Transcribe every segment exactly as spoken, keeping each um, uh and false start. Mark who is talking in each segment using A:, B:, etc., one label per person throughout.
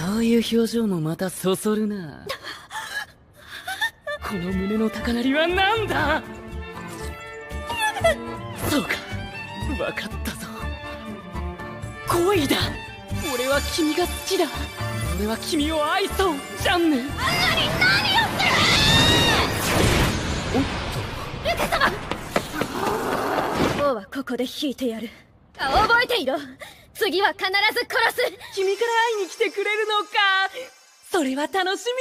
A: そういう表情もまたそそるな。この胸の高鳴りは何だ。そうか、分かったぞ。恋だ。俺は君が好きだ。俺は君を愛そう、ジャンヌ。何、何をする。おっと、ルカ様。
B: 王はここで引いてやる。覚えていろ。次は必ず殺す。
A: 君から会いに来てくれるのか。それは楽しみ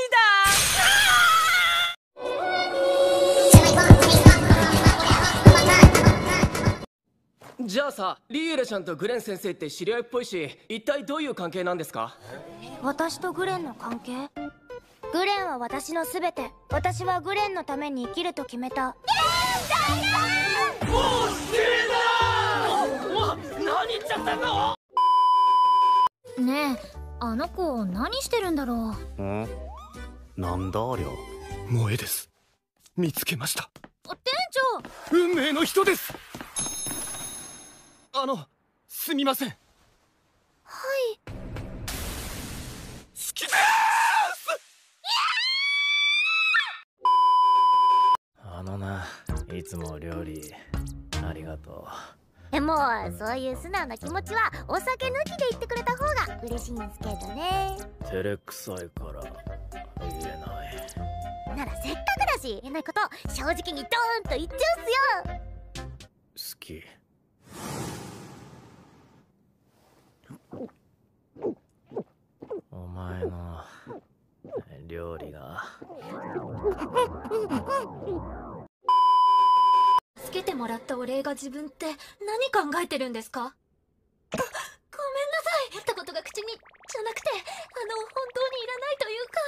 A: だ。じゃあさ、リエラちゃんとグレン先生って知り合いっぽいし、一体どういう関係なんですか？
C: 私とグレンの関係？グレンは私の全て。私はグレンのために生きると決めた。
A: ゲンだー。もう死ねだー。何言っちゃったの？
C: ねえ、あの子何してるんだろう。
D: ん？なんだありゃ。
E: 萌えです。見つけました。
C: 店
E: 長、運命の人です。あの、すみません。はい。好きでーす。
D: あのな、いつも料理ありがと
C: う。もうそういう素直な気持ちはお酒抜きで言ってくれた方が嬉しいんすけどね。
D: 照れくさいから言えない。
C: ならせっかくだし言えないこと正直にドーンと言っちゃうっすよ。
D: 好き。お前の料理が
B: 助けてもらったお礼が自分って何考えてるんですか？ご、ごめんなさい。言ったことが口にじゃなくて、あの本当にいらないというか。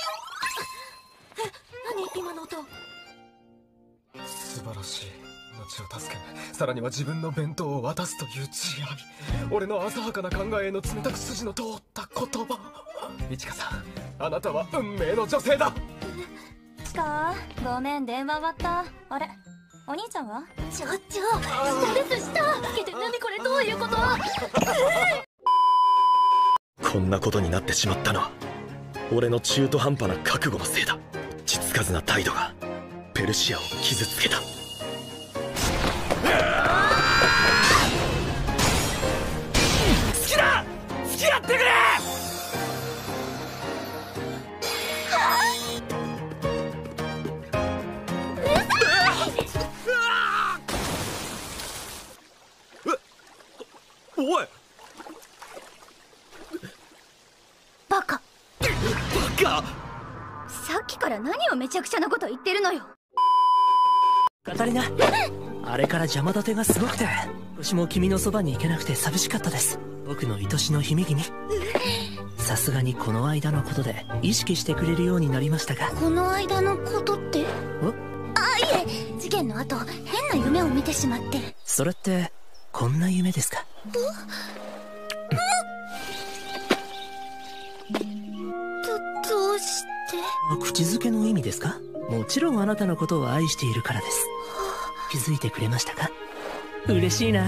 B: え、何今の音。
E: 素晴らしい。命を助け、さらには自分の弁当を渡すという慈愛。俺の浅はかな考えへの冷たく筋の通った言葉。いちかさん、あなたは運命の女性だ。
C: チカ、ごめん、電話終わった。あれ、お兄ちゃんは？
B: ちょちょ、下です下。けど何これ、どういうこと？
E: こんなことになってしまったのは俺の中途半端な覚悟のせいだ。実つかずな態度がペルシアを傷つけた。好きだ。付き合ってくれ。おい、
C: バカ。
E: バカ。
C: さっきから何をめちゃくちゃなこと言ってるのよ。
A: カタリナ、あれから邪魔立てがすごくて、私も君のそばに行けなくて寂しかったです。僕の愛しの姫君。さすがにこの間のことで意識してくれるようになりましたが。
C: この間のことって？あ、いえ、事件の後変な夢を見てしまって。
A: それってこんな夢ですか？
C: ど、どうして？
A: 口づけの意味ですか？もちろんあなたのことを愛しているからです。気づいてくれましたか？嬉しいな。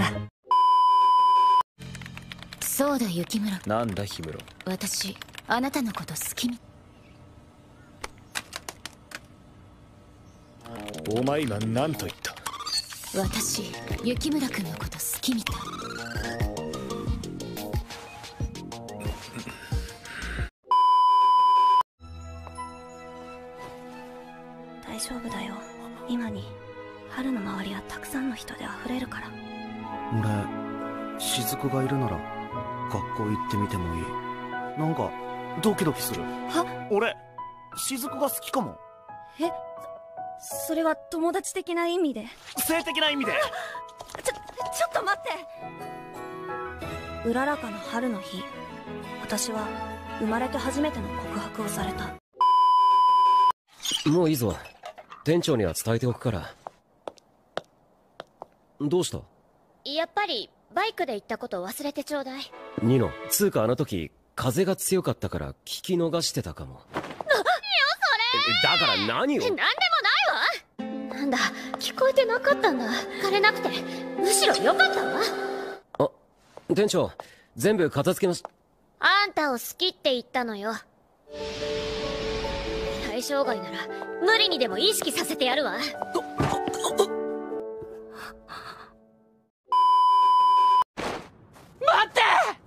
B: そうだ、雪村。
D: なんだ氷室。
B: 私あなたのこと好きみ。
D: お前今何と言った？
B: 私雪村君のこと好きみたい。
C: 大丈夫だよ。今に春の周りはたくさんの人で溢れるから。
D: 俺、雫がいるなら学校行ってみてもいい。なんかドキドキする。
B: は？
D: 俺雫が好きかも。
B: え、それは友達的な意味で？
D: 性的な意味で。
B: ちょ、ちょっと待って。
C: うららかな春の日、私は生まれて初めての告白をされた。
F: もういいぞ。店長には伝えておくから。どうした？
C: やっぱりバイクで行ったこと忘れてちょうだい。
F: ニノ、つうかあの時風が強かったから聞き逃してたかも。
C: な、よそれ。
F: だから何を？
C: なんでもないわ。なんだ、聞こえてなかったんだ。枯れなくてむしろ良かったわ。
F: あ、店長全部片付けまし。
C: あんたを好きって言ったのよ。対象外なら無理にでも意識させてやるわ。
A: 待って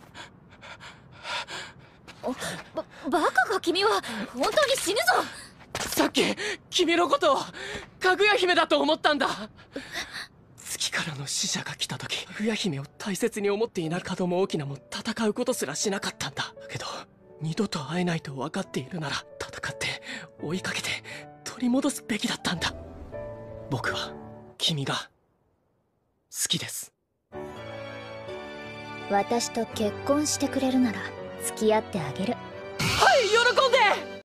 B: ば、バカか君は。本当に死ぬぞ。
A: さっき君のことをかぐや姫だと思ったんだ。月からの使者が来た時、かぐや姫を大切に思っていない門も沖縄も戦うことすらしなかったんだ。だけど二度と会えないと分かっているなら戦って追いかけて取り戻すべきだったんだ。僕は君が好きです。
C: 私と結婚してくれるなら付き合ってあげる。
A: はい、喜